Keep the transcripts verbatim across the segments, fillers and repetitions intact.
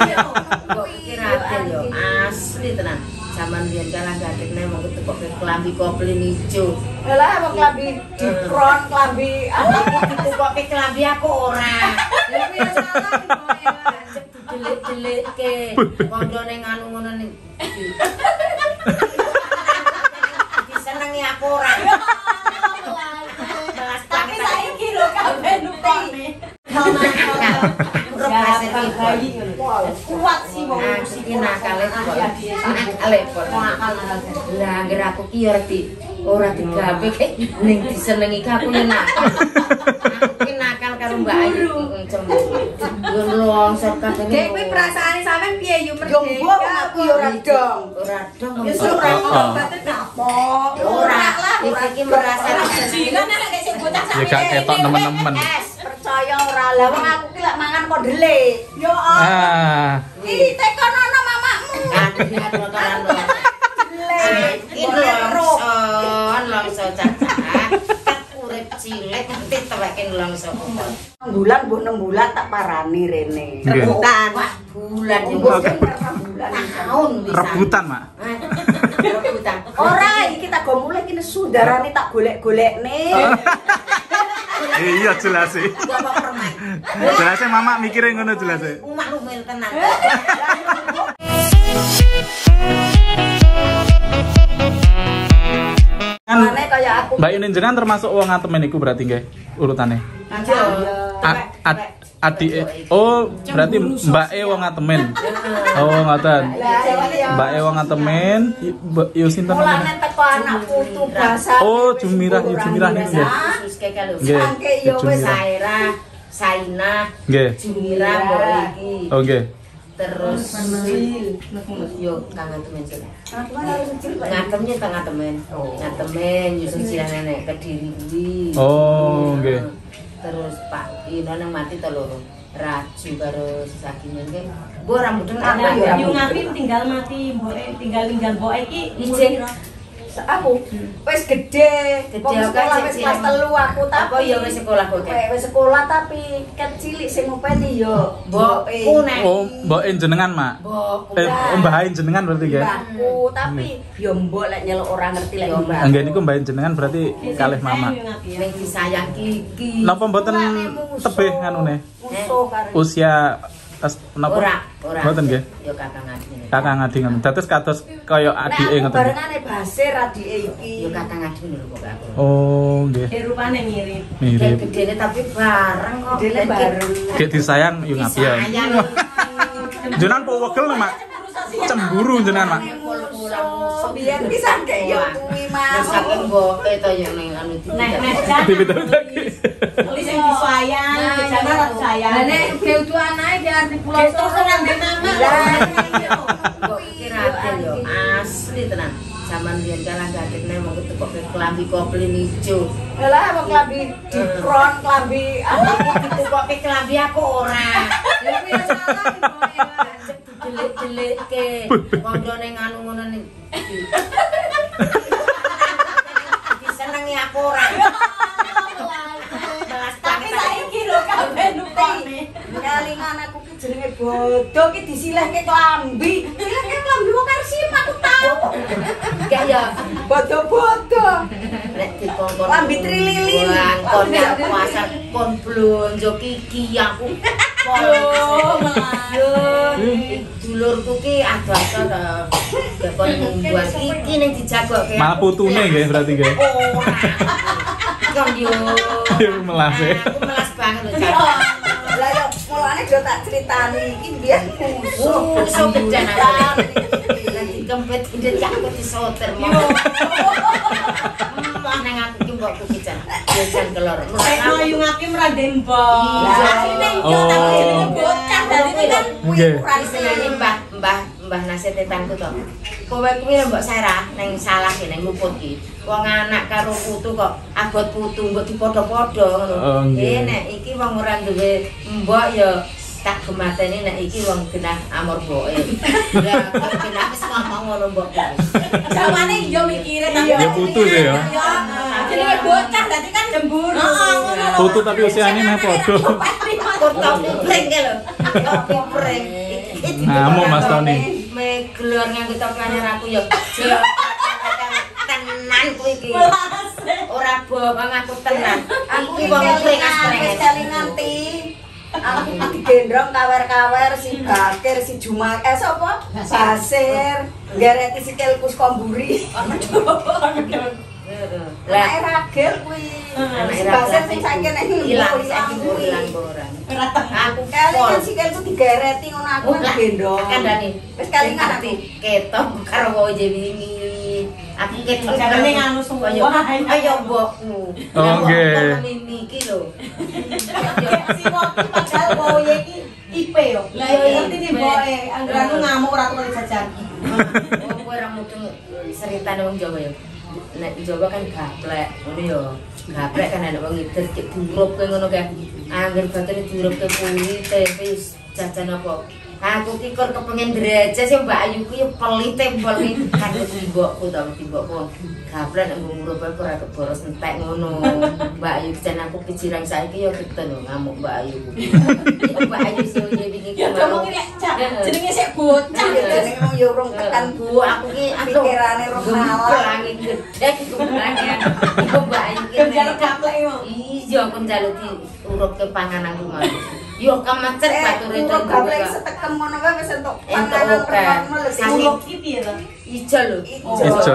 Kok kira yo asli tenan. Zaman biyen kalah gadekne mau ketepok klambi koplin ijo. Lah wong klambi dikron, klambi ditukoke klambi aku ora. Lha kuwi salah iki didelik-delikke. Kondone nganu ngono ning. Disenengi aku ora. Tapi saiki lho kabeh nukone. Kuat sih wong iki nakale nakale lah anggere aku ki ora di ora digawe ning disenengi aku yo nakal. Iki nakal karo Mbak Ayu cemburu. Yo longsor kabeh. Dek kuwi perasaane sampean piye yo merdeka. Aku yo ora dong. Ora dong. Wis ora obatnya kapok. Ora iki merasa jinan nek sing bocah ya gak ketok temen-temen. Percaya ora lah wong aku ki lek mangan kok delik. Yo Ah. iki tekonono mamamu. Aduh motoran lho. Iki longson longson cacah. Urip cilik nanti teweke longson. Bulan bu enam bulan tak parani rene. Rebutan. Wah, bulan yo bulan. Tahun bisa. Rebutan, Mak. Rebutan. Ora iki tak go mulai kene sudarane tak golek-golekne. Iya jelas sih. Jelas mama mikirin ngono jelas sih. Umak lumel tenan. Kan Kaya aku. Mbak Yunin jenengan termasuk wong ngatemen iku berarti nggih urutane. Adik oh berarti Mbak E wong ngatemen. Oh ngoten. Mbak E wong ngatemen, yo sinten Mulane teko anak putu bahasa. Oh, Jumirah, Jumirah niku nggih. Nggih. Saira, Saina, Nggih. Jumirah mbok iki. Oh nggih. Terus yo kang ngatemen sudah. Ngatemnya teng ngatemen. Ngatemen yo siji nenek Kediri kuwi. Oh nggih. Terus Pak Ino nang mati to loro. Raju karo Sakimen ke. Mbok rambuteng apa ya? Yung Ngapim tinggal mati, mboke tinggal tinggal mboke iki izin. Aku wis gede, wong sekolah wis kelas telu aku tapi ya wis sekolah kok. Wis sekolah tapi kecilik sing ngopeni yo mboke. Oh, mboke jenengan, Mak. Mbok. Eh, mbahain jenengan berarti nggih. Mbakku, tapi yo mbok lek nyeluk ora ngerti lek mbak. Nggih niku mbahain jenengan berarti kalih mama. Ning disayang Kiki. Napa mboten tebih anune? Musuh karo. Usia tas napa? Ora, ora. Mboten nggih. Yo kakang Adi. Kakang Adi ngoten. Dados kados kaya adike ngoten. Barengane Basir adike iki. Yo kakang Adi lho kok aku. Oh, nggih. eh rupane mirip. Mirip. Gedene tapi bareng kok. Gedene bareng. Gek disayang yo ngapi ya. Jenengan po wegel, Mak. Cemburu jenengan, Mak. Biyen pisan kek yo kuwi Mas. Saking mboke to yo ning anu Nek nek jan. Wis sing disayang, jane ora sayang. Lah nek keutu anake di arti pulau terus nang mama. Kok kira yo asli tenan. Zaman biyen kalah gadekne mau ketepok klambi koplin ijo. Lah wong klambi dikron, klambi ditukoke klambi aku ora. Lha kuwi salah iki didelik-delikke. Kondone nganu ngono ning. Disenengi aku ora. Tapi saiki lho kabeh nukone. Kelingan aku ki jenenge bodoh ki disilehke klambi. Silehke klambi wong karo sim aku tau. Gak ya Bodoh-bodoh. nek dikongkon Klambi trililin. kon nek puasa kon blonjo Kiki aku. Oh, dulurku ki ada-ada ta. Kon membuat Kiki ning dijagokke. Malah putune nggih berarti nggih. Ora. Kon yo. Yo melas e. Aku melas banget lho, Cak. Lah yo mulane do tak critani iki biyen musuh. Musuh gedhe nang. Nanti kempet ide aku disoter mau. Mau nang aku ki mbokku ki Cak. Yo jan kelor. Nek Yung Ngapim ra dembok. Asline yo tapi jenenge bocah dari iki kan kuwi ukuran Istilahnya mbah mbah mbah nasi tetangku to. Kowe kuwi mbok Sarah ning salah ki ning luput ki. Wong anak karo putu kok abot putu mbok dipadha-padha ngono. Oh, nggih. Eh nek iki wong ora duwe mbok ya tak gemateni nek iki wong genah amor mboke. Lah kok genah wis ngomong ngono mbok. Jamane yo mikire tapi Ya putu sih ya. jenenge bocah dadi kan cemburu. Heeh ngono. Putu tapi usiane meh padha. Kok tau pring ke lho. Tau pring. Ngamuk Mas Tony. Me gelor nganggo topi anyar aku ya. Tenan kuwi iki. Ora bohong aku tenan. Aku ki wong Wis kelingan ti. Aku digendrong kawer-kawer si Bakir si Juma eh sapa? Basir. Gareti sikilku komburi. Lah ragil kuwi. Si Basir sing saiki nek ilang saiki ilang-boran. Aku kelingan sikilku digareti ngono aku digendrong. Kandhane Wis kelingan aku ketok karo woje wingi. Aku ketok Jarane nganu semua. Ayo mbokmu. Oh, nggih. Mimi iki lho. si Woki padahal boye iki I P yo. Lah iya ngerti nih boy, anggaranmu ngamuk ora tau jajan. Oh, kowe ora mudeng ceritane wong Jawa ya. Nek Jawa kan gaplek, ngono ya. Gaplek kan ana wong ngider cek durupke ngono kae. Angger batene durupke kuwi tempe jajan apa? Aku ki kon kepengin derajat sih Mbak Ayu ku ya pelite pelit karo timbokku to timbokku. Gaplek nek ngurup ora keboros entek ngono. Mbak Ayu jan aku pikiran saiki ya keten ngamuk Mbak Ayu. Mbak Ayu sih wingi Ya kamu ki jenenge sik bocah jenenge wong yo urung tekan Bu aku ki pikirane rong nalar. angin gede kumane. Mbak Ayu ki njaluk gaplek yo. Iya kon njaluk diurup ke panganan rumah. Yo kamacet bature itu gaplek setekem ngono wae wis entuk panganan pertama lho sing Nguluk ki piye to? ijo lho. Ijo.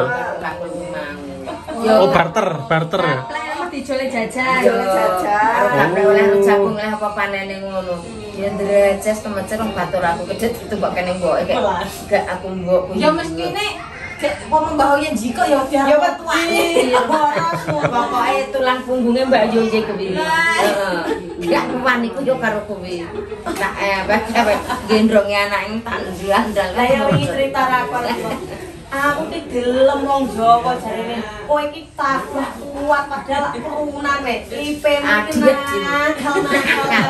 Oh, barter, barter ya. Gaplek dijole jajan. Dijole jajan. Karo gaplek oleh jagung lah apa panene ngono. Ya ndreces temecet wong batur aku kedhet ditumbak kene mboke kek. Gak aku mbokku. Ya mestine cek wong mbah yen jiko ya Ya wetuane. boros Pokoke tulang punggungnya Mbak Yu iki kuwi. Heeh. Gak wani ku yo karo kuwi. Tak eh bae gendronge anake tak ndandal. Lah ya wingi cerita rakon. Aku ki gelem wong Jawa jarene. Kowe iki tabah kuat padahal kerunan we. I P mungkin nakal.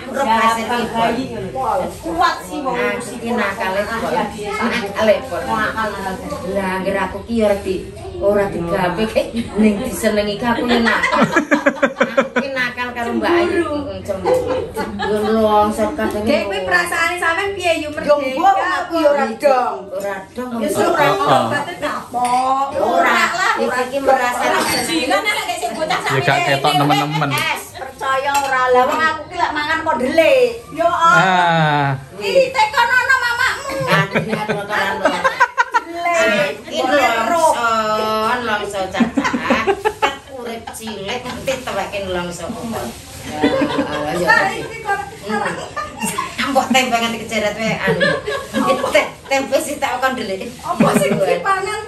Kuat sih wong iki nakale kok. Nakale kok. Lah anggere aku ki ora di ora digawe kek ning disenengi aku ya nakal. Iki nakal karo Mbak Ayu cemburu. Yo longsor kadang. Dek kuwi perasaane sampean piye yu yo mbok aku yo ora dong Ora dong. wis ora obatnya kapok Ora lah. Iki merasa Jikan nek sik bocah Ya gak ketok nemen-nemen. percaya ora lah wong aku ki lek mangan kok ndelik yo Ah. iki tekono ana mamamu aduh aduh kan. Iki longson, longson caca. Urip cilik nanti teweke longson. Ya, ya. Ambok tempe nganti keceret wae anu. Tempe sih tak kon dhelik. apa sing dipangan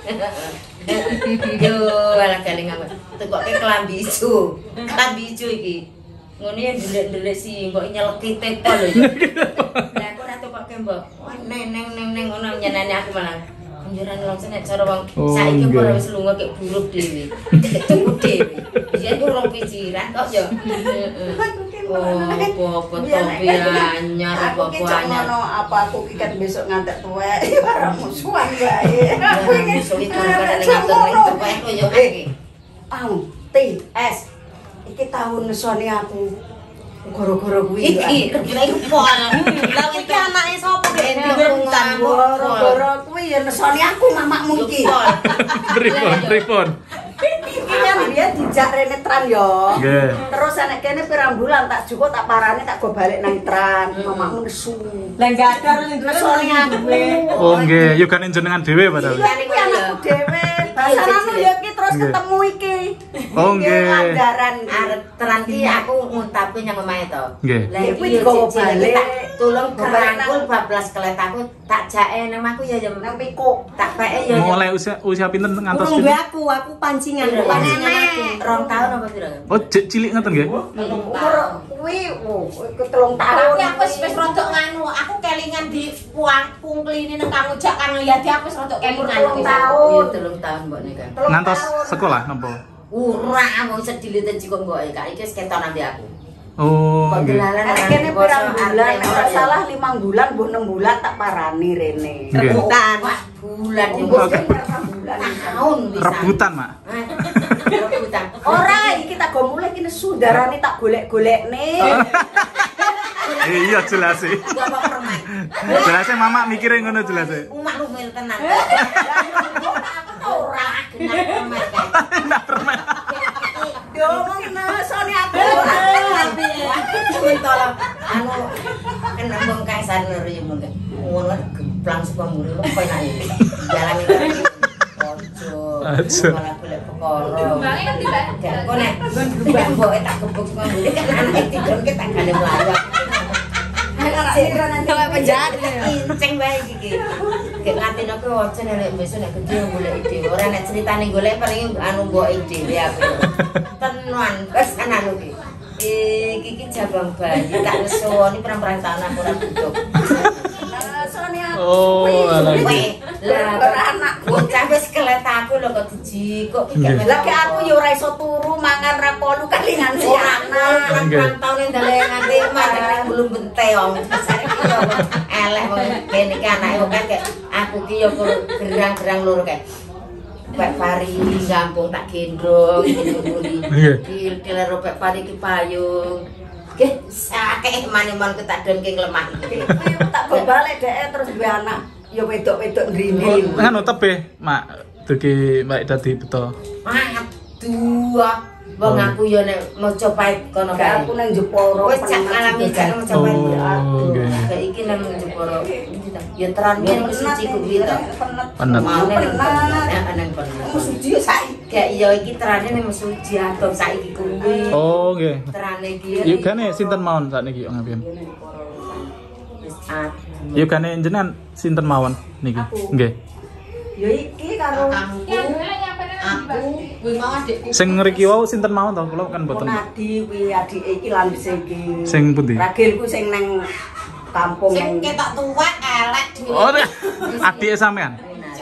Yo, ala galing apa? Tekoke kelambi ijo. Kelambi ijo iki. Ngono ya ndelik-ndelik sih, mbok nyeleki tepo lho. Lah aku ora tekoke mbok. Neng neng neng neng ngono nyeneni aku malah. Anjuran langsung nek cara wong Oh, saiki nggih. ora wis lunga kek buruk dhewe. Tuku dhewe. Biyen ku rong pikiran kok ya. Heeh. Oh, apa topi anyar apa aku ki cok anyar. ngono apa aku ki kan besok ngantek tuwek ora musuhan wae aku iki Besok iki kadang ngatur ning tepek koyo iki. tahun T S iki tahun nesone aku gara-gara kuwi Iki, kira iku pol. Lah iki anake sapa Dek? gara-gara kuwi ya nesone aku mamakmu iki Pripun, pripun. iki kan dia dijak rene tran yo Nggih. terus nek kene pirang bulan tak cukup tak parane tak go balik nang tran mamakmu nesu Lah gak ada ning nesone aku Oh, nggih, yo kan jenengan dhewe padahal. iya iki anakku dhewe basanmu yo iki terus Nggih. ketemu iki Oh, Iki nggih. Langgaran Arep teran ki aku nguntapke nang omahe to. Nggih. Lah Ya, iki kuwi yo digawa cilik balik. tak tulung Kerana- kerangkul bablas kelet aku tak jake nang omahku ya ya nang pikuk tak peke ya. Mulai usia usia pinten ngantos Urung pinten? duwe aku, aku pancingan, pancingan aku. Rong tahun apa pira? Oh, cek cilik ngeten nggih. umur kuwi oh iku telung tahun Tapi aku wis wis rodok nganu, aku kelingan di puang pungkline nang Kang Ujak Kang Liyadi aku wis rodok kelingan. Telung aku. tahun. Iya telung tahun mbok nika. Telung Ngantos tahun. sekolah napa? Ora mau sediliten jiko mbok kak iki wis keton ambe aku. Oh, Kok nggih. delalan Nek kene pirang bulan, nek ora salah limang bulan, mbok enam bulan tak parani rene. Nggih. Rebutan. Wah, bulan iki Mbok wis pirang bulan. tahun bisa. Rebutan, Mak. Hah? utang. Ora iki tak go mulih iki nesu darane tak golek-golekne. Iya jelas sih. Gak apa permen. Jelasnya mama mikirin ngono jelasnya. Umak lu mil tenan. Aku ora genah permen. Nah permen. Yo ngomong nesone aku. Tolong anu kan ambung kaisar ngeri mun kan. Ngono gemplang saka muri lho koyo nek jalan iki. Ojo. Malah golek perkara. Gembange kan tiba. Kok nek nggon gembang mboke tak gebuk saka muri kan anak tidur kita tak gale mlayu. Sira nanti penjahat inceng bae iki. Gek nganti nek ojo nek besok nek gede golek ide. Ora nek critane golek paling anu mbok ide aku. Tenan wis ana lho iki. Iki iki jabang bayi tak nesoni perang-perang tahun aku ora butuh. nesone aku. Oh, alah. Lah anak bocah wis kelet aku lho kok dijikuk iki. Lah ki aku yo ora iso turu mangan ra polu kalingan si anak. Perang tahun ndale nganti matek belum benteong. Saiki yo elek wong kene iki anake kok kayak aku ki yo gerang-gerang loro kae. Pak Pari gampung tak gendong nguri. Kil kilo Pak Pari ki payung. Nggih, sakeh mani-man tak donke lemah iki. Tak balik dhek terus duwe anak. Ya wedok-wedok ngrinding. Ngono tebe, Mak. Dugi Mbak dadi beto. Aduh. Wong aku yo nek maca pait kono kae. Aku nang Jepara. Wis cak ngalami gak maca pait. Oh, nggih. Kayak iki nang Jepara. Ya teran yen wis suci kuwi to. Penet. Ya nang penet. Suci saiki. Kayak iya iki terane nang suci atom saiki kuwi. Oh, nggih. Terane iki. Yuk gane sinten mawon sakniki kok ngapian. Wis at. Yuk gane jenengan sinten mawon niki. Nggih. Ya iki karo Aku aku kuwi mau adikku. Sing ngriki wau sinten mawon to? Kula kan mboten. Nadi kuwi adike iki landese iki. Sing pundi? Ragilku sing nang kampung Sing nang. ketok tuwek elek dhewe. Oh, adike sampean.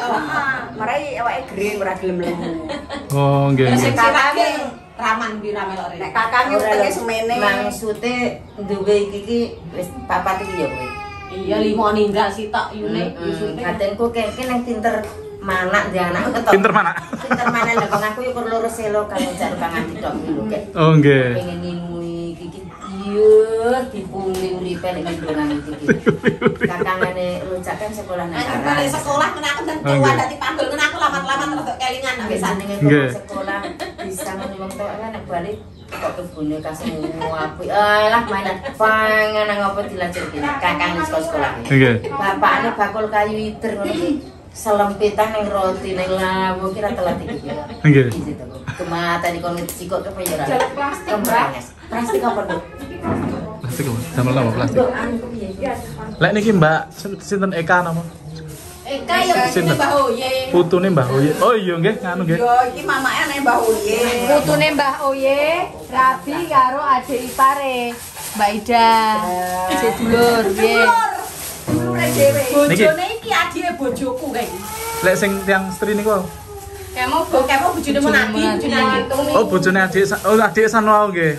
Marai awake gering ora gelem lemu. Oh, nggih. Sing nggih. kakake raman ki ra melok Nek kakange wetenge semene. Maksude duwe iki iki wis papat iki ya kowe. Iya limo ninggal sitok yune. Katenku kene nang pinter manak dia anak ketok. Pinter mana? Pinter mana lho bang aku yo kur loro selo kang jar pangan didok lho kek. Oh, nggih. Pengen ngimui iki iya dipungli uripe nek ndonan iki. Kakangane rucak kan sekolah nang Ayo balik sekolah kena aku dan tua dadi panggil kena aku lamat-lamat untuk kelingan bisa bisa. ning sekolah bisa wong tua nek balik kok kebune kasih api. Alah mainan pangan nang apa dilanjutke. Kakang sekolah sekolah. Nggih. Bapakne bakul kayu iter ngono iki. Selempitan yang roti neng labu kira telat iki. Nggih. Kemata di kon sikok ke payora. Jalan plastik, Mbak. Plastik apa, Dok? Plastik apa? Damel apa plastik? Lek niki Mbak sinten Eka napa? Eka yo Sinten? Mbah Oye. Putune Mbah Oye. Oh iya nggih, nganu nggih. Yo iki mamake nang Mbah Uye. Putune Mbah Oye, rabi karo adik ipare, Mbak Ida. Sedulur, piye? Bojone iki adike bojoku kae. Lek sing tiang stri niku. Kemo bo kemo bojone Monadi, bojone adikku. Oh, bojone adik Sa- oh adik Sanwau nggih.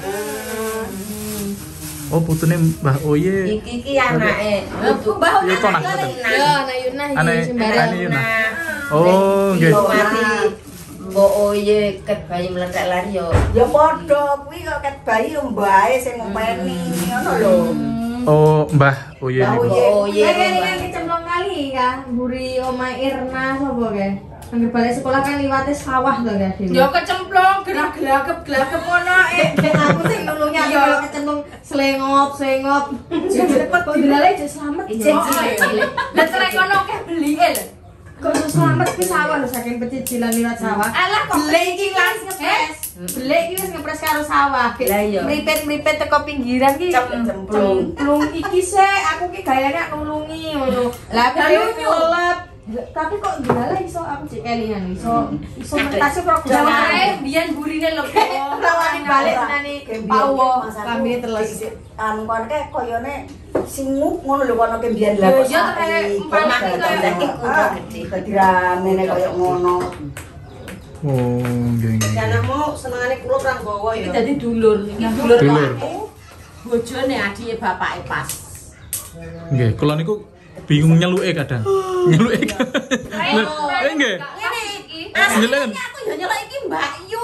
Oh, putune Mbah Oye. Iki iki anake. Mbah Oye. Iya, toh, nah. Yo, ana Yunah Ane iki sembarang. Ane Yuna. Oh, nggih. Mbok mati. Mbok oye ket bayi meledak lari yo. Ya padha kuwi kok ket bayi yo mbae sing ngopeni ngono lho. Oh, Mbah Oye Mbah niku. Oye. Mbok oye. Kayak kan kecemplung kali kan, mburi omah Irna sapa kae? Angger balik sekolah kan liwate sawah to kae. Yo kecemplung gerak-gelagep-gelagep ngono eh. Aku sing nulungi aku kalau kecemplung selengop, selengop. Kok dilale aja selamat. Ijin Kok cilik. Lah cerai kono keh beli el. kok iso selamat ki sawah lho saking pecicilan liwat sawah. Alah kok Beli iki wis ngepres. Beli iki wis ngepres karo sawah. Lah iya. Mripit-mripit teko pinggiran ki Cemplung. cemplung iki sik aku ki gayane nulungi ngono. Lah aku dhewe kelep. Tapi kok dilale iso aku cek kelingan iso iso mentasih program. Jaware biyen burine lho. Rawani balik nani pawo kami terus. Anu kan kae koyone singuk ngono lho kono ke biyen lha. Yo kayak empati kayak Udah gede. Dadi ramene koyo ngono. Oh, nggih nggih. Janganmu senengane kula perang bawa iki dadi dulur. Iki dulur Dulur. aku. Bojone adike bapake pas. Nggih, kula niku bingung nyeluke kadang. Nyeluke. Eh nggih. Ngene iki. Nyeluke. Aku yo nyelok iki Mbak Yu Kang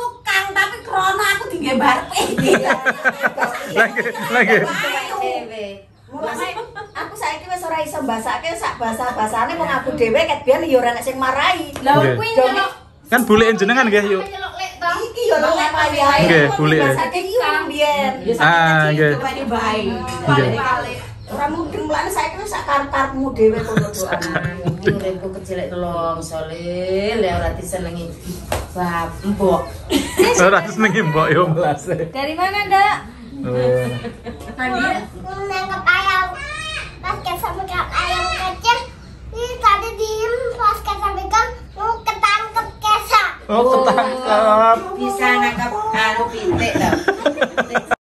seneng tapi krono aku digembar Lagi lagi. Dewe. Mulane aku saiki wis ora iso mbasake sak basa-basane wong aku dhewe ket biyen ya ora nek sing marahi. Lah Nggih. kuwi nyelok Kan bulikan jenengan nggih yuk. nyelok lek to. Iki ya lho nek wayahe. Nggih, boleh. Mbasake iki wong biyen. Ah, nggih. Ini baik. Nggih. Ora mungkin mulane saiki wis sak karep-karepmu dhewe kono doan. Uripku kecil tolong solil ya ora disenengi bab mbok. Ora senengi mbok yo melase. Dari mana, Dak? Oh. Nadia. Nangkep ayam pas ketangkep ayam kecil ini tadi diem pas ketangkep mau ketangkep kesak Oh,